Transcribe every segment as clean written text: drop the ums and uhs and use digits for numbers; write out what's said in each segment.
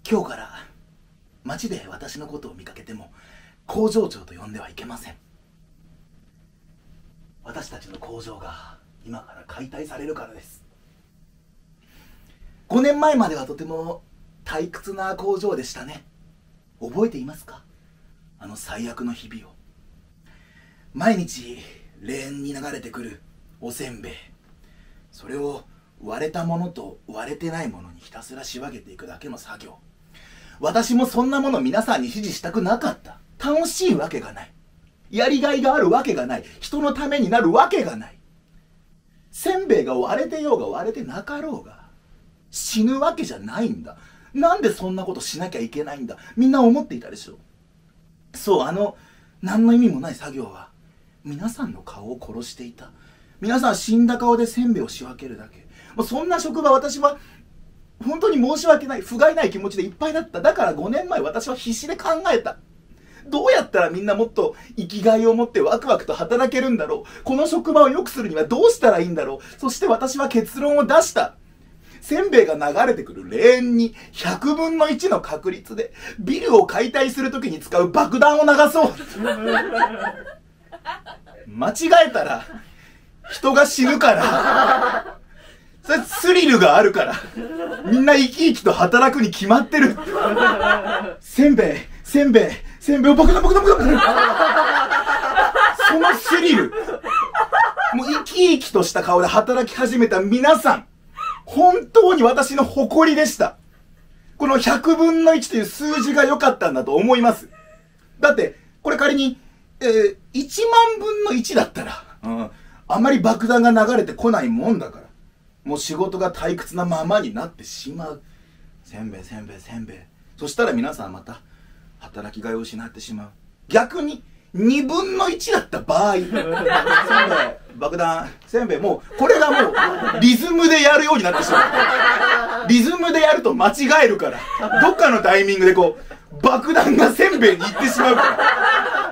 今日から街で私のことを見かけても工場長と呼んではいけません。私たちの工場が今から解体されるからです。5年前まではとても退屈な工場でしたね。覚えていますか？あの最悪の日々を。毎日レーンに流れてくるおせんべい、それを割れたものと割れてないものにひたすら仕分けていくだけの作業。私もそんなもの皆さんに指示したくなかった。楽しいわけがない。やりがいがあるわけがない。人のためになるわけがない。せんべいが割れてようが割れてなかろうが死ぬわけじゃないんだ。なんでそんなことしなきゃいけないんだ、みんな思っていたでしょ。そう、何の意味もない作業は皆さんの顔を殺していた。皆さん死んだ顔でせんべいを仕分けるだけ。もうそんな職場、私は本当に申し訳ない、不甲斐ない気持ちでいっぱいだった。だから5年前私は必死で考えた。どうやったらみんなもっと生きがいを持ってワクワクと働けるんだろう。この職場を良くするにはどうしたらいいんだろう。そして私は結論を出した。せんべいが流れてくるレーンに100分の1の確率でビルを解体するときに使う爆弾を流そう。間違えたら人が死ぬから、それスリルがあるから、みんな生き生きと働くに決まってる。せんべいを爆弾そのスリル、もう生き生きとした顔で働き始めた皆さん、本当に私の誇りでした。この100分の1という数字が良かったんだと思います。だってこれ仮に、1万分の1だったら、あまり爆弾が流れてこないもんだから、もう仕事が退屈なままになってしまう。せんべい。そしたら皆さんまた働きがいを失ってしまう。逆に2分の1だった場合、せんべい、爆弾、せんべい、もうこれがもうリズムでやるようになってしまう。リズムでやると間違えるから、どっかのタイミングでこう爆弾がせんべいに行ってしまうから、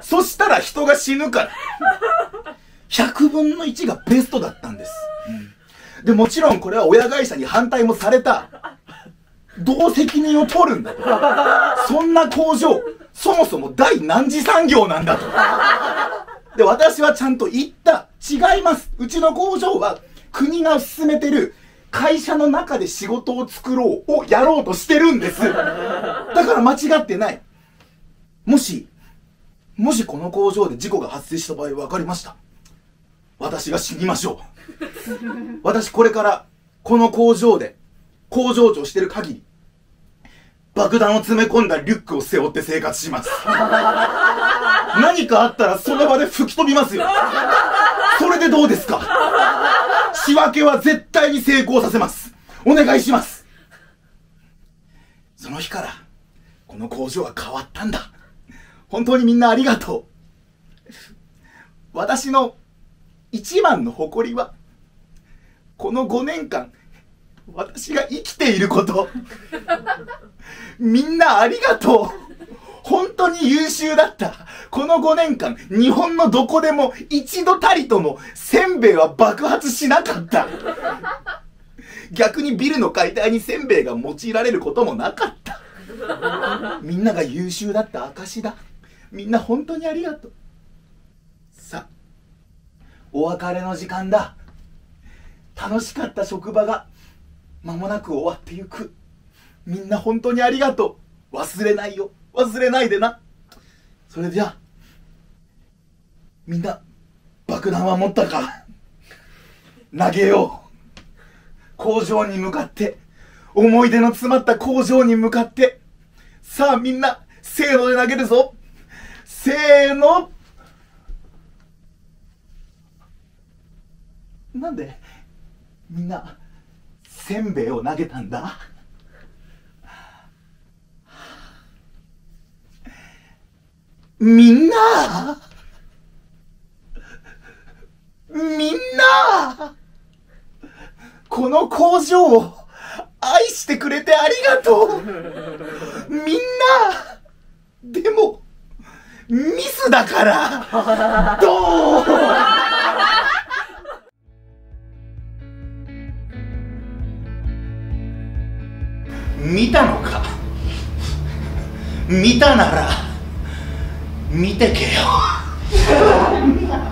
そしたら人が死ぬから。100分の1がベストだったんです。でもちろんこれは親会社に反対もされた。どう責任を取るんだと。そんな工場、そもそも第何次産業なんだと。で、私はちゃんと言った。違います。うちの工場は国が進めてる会社の中で仕事を作ろうをやろうとしてるんです。だから間違ってない。もしこの工場で事故が発生した場合分かりました。私が死にましょう。私これからこの工場で工場長してる限り爆弾を詰め込んだリュックを背負って生活します。何かあったらその場で吹き飛びますよ。それでどうですか？仕分けは絶対に成功させます。お願いします。その日からこの工場は変わったんだ。本当にみんなありがとう。私の一番の誇りはこの5年間私が生きていること。みんなありがとう。本当に優秀だった。この5年間日本のどこでも一度たりともせんべいは爆発しなかった。逆にビルの解体にせんべいが用いられることもなかった。みんなが優秀だった証だ。みんな本当にありがとう。さあ、お別れの時間だ。楽しかった職場が間もなく終わってゆく。みんな本当にありがとう。忘れないよ。忘れないでな。それじゃあみんな爆弾は持ったか？投げよう。工場に向かって、思い出の詰まった工場に向かって。さあみんなせーので投げるぞ。せーの。なんでみんなせんべいを投げたんだ？みんなこの工場を愛してくれてありがとう。みんなでもミスだからどう？見たのか見たなら見てけよ